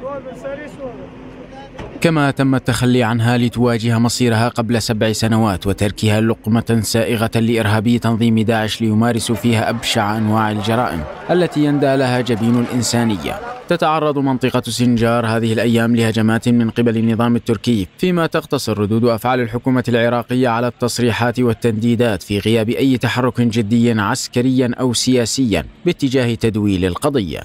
كما تم التخلي عنها لتواجه مصيرها قبل 7 سنوات وتركها لقمة سائغة لإرهابي تنظيم داعش ليمارس فيها أبشع أنواع الجرائم التي يندى لها جبين الإنسانية. تتعرض منطقة سنجار هذه الأيام لهجمات من قبل النظام التركي، فيما تقتصر ردود أفعال الحكومة العراقية على التصريحات والتنديدات في غياب أي تحرك جدي عسكريا أو سياسيا باتجاه تدويل القضية.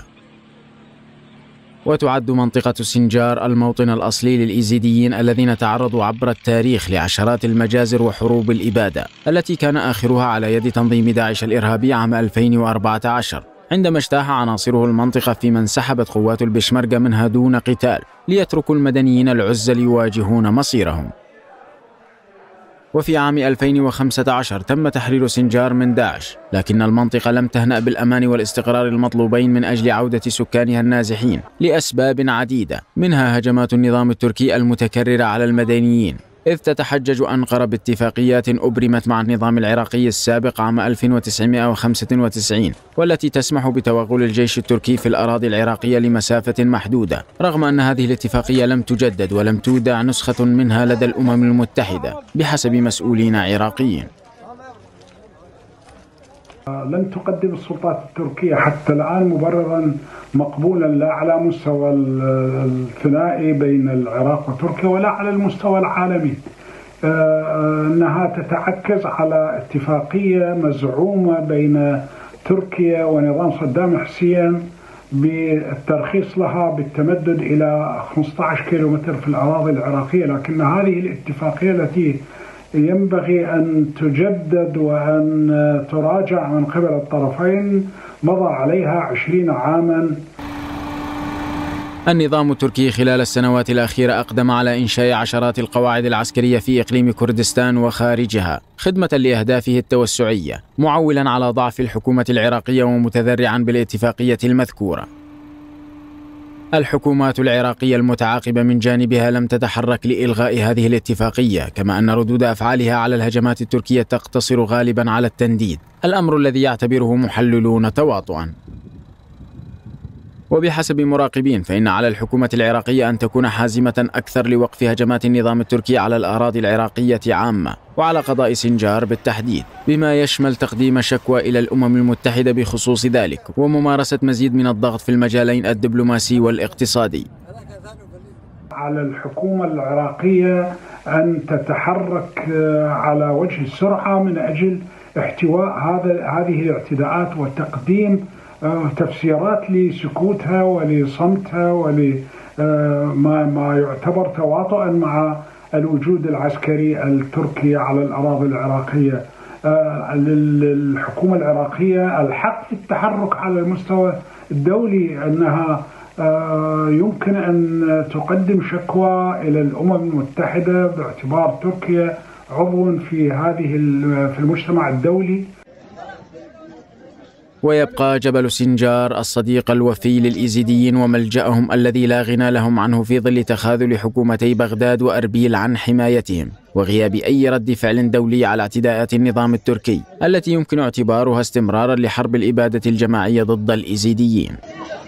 وتعد منطقة سنجار الموطن الأصلي للإيزيديين الذين تعرضوا عبر التاريخ لعشرات المجازر وحروب الإبادة التي كان آخرها على يد تنظيم داعش الإرهابي عام 2014، عندما اجتاح عناصره المنطقة، فيما انسحبت قوات البشمركة منها دون قتال ليتركوا المدنيين العزل يواجهون مصيرهم. وفي عام 2015 تم تحرير سنجار من داعش، لكن المنطقة لم تهنأ بالأمان والاستقرار المطلوبين من أجل عودة سكانها النازحين لأسباب عديدة، منها هجمات النظام التركي المتكررة على المدنيين، إذ تتحجج أنقرة باتفاقيات أبرمت مع النظام العراقي السابق عام 1995 والتي تسمح بتوغل الجيش التركي في الأراضي العراقية لمسافة محدودة، رغم أن هذه الاتفاقية لم تجدد ولم تودع نسخة منها لدى الأمم المتحدة بحسب مسؤولين عراقيين. لم تقدم السلطات التركية حتى الآن مبررا مقبولا، لا على مستوى الثنائي بين العراق وتركيا ولا على المستوى العالمي، أنها تتعكز على اتفاقية مزعومة بين تركيا ونظام صدام حسين بالترخيص لها بالتمدد إلى 15 كيلومتر في الأراضي العراقية، لكن هذه الاتفاقية التي ينبغي أن تجدد وأن تراجع من قبل الطرفين مضى عليها 20 عاما. النظام التركي خلال السنوات الأخيرة أقدم على إنشاء عشرات القواعد العسكرية في إقليم كردستان وخارجها خدمة لأهدافه التوسعية، معولا على ضعف الحكومة العراقية ومتذرعا بالاتفاقية المذكورة. الحكومات العراقية المتعاقبة من جانبها لم تتحرك لإلغاء هذه الاتفاقية، كما أن ردود أفعالها على الهجمات التركية تقتصر غالبا على التنديد، الأمر الذي يعتبره محللون تواطؤا. وبحسب مراقبين فإن على الحكومة العراقية أن تكون حازمة أكثر لوقف هجمات النظام التركي على الأراضي العراقية عامة وعلى قضاء سنجار بالتحديد، بما يشمل تقديم شكوى إلى الأمم المتحدة بخصوص ذلك وممارسة مزيد من الضغط في المجالين الدبلوماسي والاقتصادي. على الحكومة العراقية أن تتحرك على وجه السرعة من أجل احتواء هذه الاعتداءات وتقديم تفسيرات لسكوتها ولصمتها ولما يعتبر تواطؤا مع الوجود العسكري التركي على الأراضي العراقية. للحكومة العراقية الحق في التحرك على المستوى الدولي، أنها يمكن أن تقدم شكوى إلى الأمم المتحدة باعتبار تركيا عضو في المجتمع الدولي. ويبقى جبل سنجار الصديق الوفي للإيزيديين وملجأهم الذي لا غنى لهم عنه في ظل تخاذل حكومتي بغداد وأربيل عن حمايتهم وغياب أي رد فعل دولي على اعتداءات النظام التركي التي يمكن اعتبارها استمرارا لحرب الإبادة الجماعية ضد الإيزيديين.